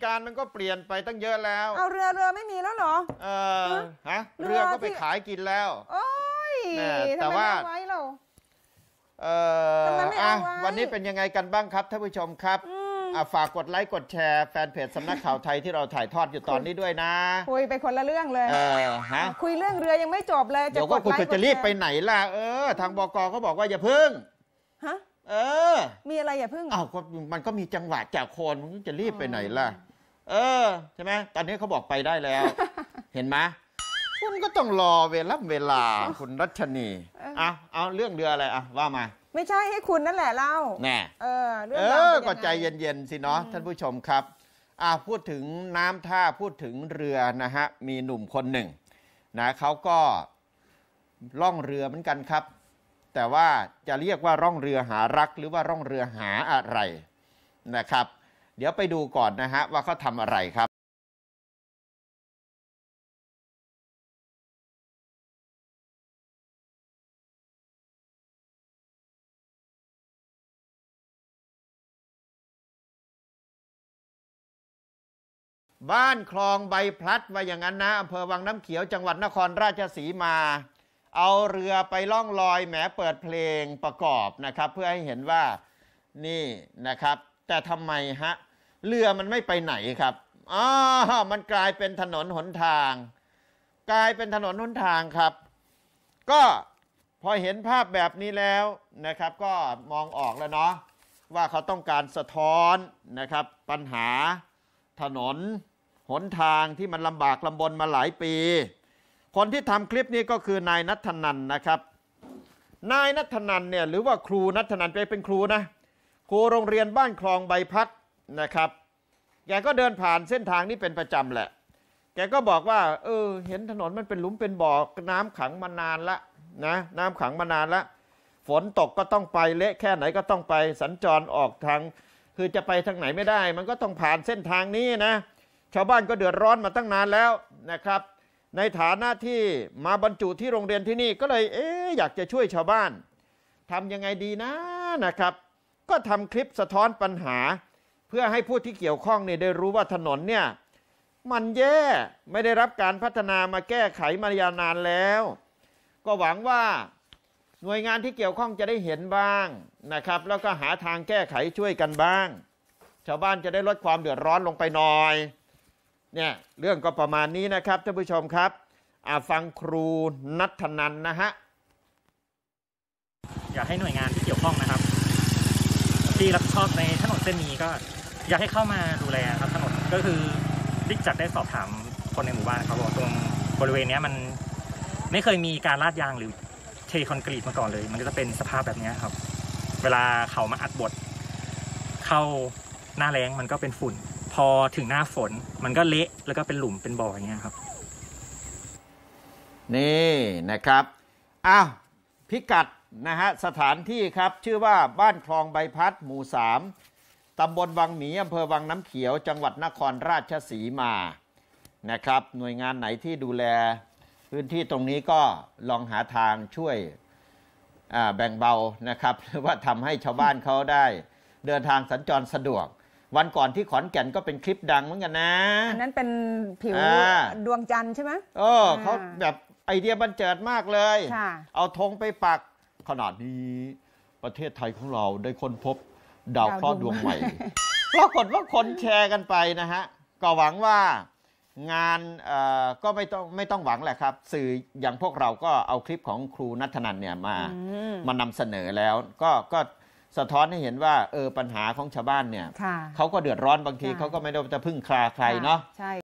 การมันก็เปลี่ยนไปตั้งเยอะแล้วเอาเรือไม่มีแล้วเหรอฮะเรือก็ไปขายกินแล้วโอ้ยแต่ว่าไว้เราวันนี้เป็นยังไงกันบ้างครับท่านผู้ชมครับฝากกดไลค์กดแชร์แฟนเพจสำนักข่าวไทยที่เราถ่ายทอดอยู่ตอนนี้ด้วยนะคุยไปคนละเรื่องเลยคุยเรื่องเรือยังไม่จบเลยเดี๋ยวก็คุณจะรีบไปไหนล่ะทางบก.เขาบอกว่าอย่าพึ่งฮะมีอะไรอย่าพึ่งมันก็มีจังหวะจากโคนมันจะรีบไปไหนล่ะใช่ไหมตอนนี้เขาบอกไปได้แล้ว เห็นไหมคุณก็ต้องรอเวลาคุณรัชนีเอาเรื่องเรืออะไรว่ามาไม่ใช่ให้คุณนั่นแหละเล่าแน่ก็ใจเย็นๆสิเนาะท่านผู้ชมครับพูดถึงน้ำท่าพูดถึงเรือนะฮะมีหนุ่มคนหนึ่งนะเขาก็ล่องเรือเหมือนกันครับแต่ว่าจะเรียกว่าร่องเรือหารักหรือว่าร่องเรือหาอะไรนะครับเดี๋ยวไปดูก่อนนะฮะว่าเขาทำอะไรครับบ้านคลองใบพลัดว่าอย่างนั้นนะอำเภอวังน้ำเขียวจังหวัดนครราชสีมาเอาเรือไปล่องลอยแหมเปิดเพลงประกอบนะครับเพื่อให้เห็นว่านี่นะครับแต่ทำไมฮะเรือมันไม่ไปไหนครับมันกลายเป็นถนนหนทางครับก็พอเห็นภาพแบบนี้แล้วนะครับก็มองออกแล้วเนาะว่าเขาต้องการสะท้อนนะครับปัญหาถนนหนทางที่มันลำบากลำบนมาหลายปีคนที่ทำคลิปนี้ก็คือนายณัฐนันท์นะครับนายณัฐนันท์เนี่ยหรือว่าครูณัฐนันท์เป็นครูนะครูโรงเรียนบ้านคลองใบพัดนะครับแกก็เดินผ่านเส้นทางนี้เป็นประจำแหละแกก็บอกว่าเห็นถนนมันเป็นหลุมเป็นบ่อน้ำขังมานานละนะน้ำขังมานานละฝนตกก็ต้องไปเละแค่ไหนก็ต้องไปสัญจรออกทางคือจะไปทางไหนไม่ได้มันก็ต้องผ่านเส้นทางนี้นะชาวบ้านก็เดือดร้อนมาตั้งนานแล้วนะครับในฐานะที่มาบรรจุที่โรงเรียนที่นี่ก็เลยอยากจะช่วยชาวบ้านทำยังไงดีนะครับก็ทำคลิปสะท้อนปัญหาเพื่อให้ผู้ที่เกี่ยวข้องเนี่ยได้รู้ว่าถนนเนี่ยมันแย่ไม่ได้รับการพัฒนามาแก้ไขมายาวนานแล้วก็หวังว่าหน่วยงานที่เกี่ยวข้องจะได้เห็นบ้างนะครับแล้วก็หาทางแก้ไขช่วยกันบ้างชาวบ้านจะได้ลดความเดือดร้อนลงไปหน่อยเนี่ยเรื่องก็ประมาณนี้นะครับท่านผู้ชมครับฟังครูณัฐนันท์นะฮะอยากให้หน่วยงานที่เกี่ยวข้องนะครับที่รับผิดชอบในถนนเส้นนี้ก็อยากให้เข้ามาดูแลครับถนนก็คือดิจัดได้สอบถามคนในหมู่บ้านครับว่าตรงบริเวณนี้มันไม่เคยมีการลาดยางหรือเทคอนกรีตมาก่อนเลยมันก็จะเป็นสภาพแบบนี้ครับเวลาเขามาอัดบดเข้าหน้าแล้งมันก็เป็นฝุ่นพอถึงหน้าฝนมันก็เละแล้วก็เป็นหลุมเป็นบ่ออย่างเงี้ยครับนี่นะครับพิกัดนะฮะสถานที่ครับชื่อว่าบ้านคลองใบพัดหมู่3ตำบลวังหมีอำเภอวังน้ำเขียวจังหวัดนครราชสีมานะครับหน่วยงานไหนที่ดูแลพื้นที่ตรงนี้ก็ลองหาทางช่วยแบ่งเบานะครับหรือว่าทำให้ชาวบ้านเขาได้เดินทางสัญจรสะดวกวันก่อนที่ขอนแก่นก็เป็นคลิปดังเหมือนกันนะอันนั้นเป็นผิวดวงจันทร์ใช่ไหมเขาแบบไอเดียบันเจิดมากเลยเอาธงไปปักขนาดนี้ประเทศไทยของเราได้ค้นพบดาวเคราะห์ดวงใหม่ปรากฏว่าคนแชร์กันไปนะฮะก็หวังว่างานก็ไม่ต้องหวังแหละครับสื่ออย่างพวกเราก็เอาคลิปของครูณัฐนันท์เนี่ยมานำเสนอแล้วก็สะท้อนให้เห็นว่าปัญหาของชาวบ้านเนี่ยเขาก็เดือดร้อนบางทีเขาก็ไม่ได้จะพึ่งใครเนาะ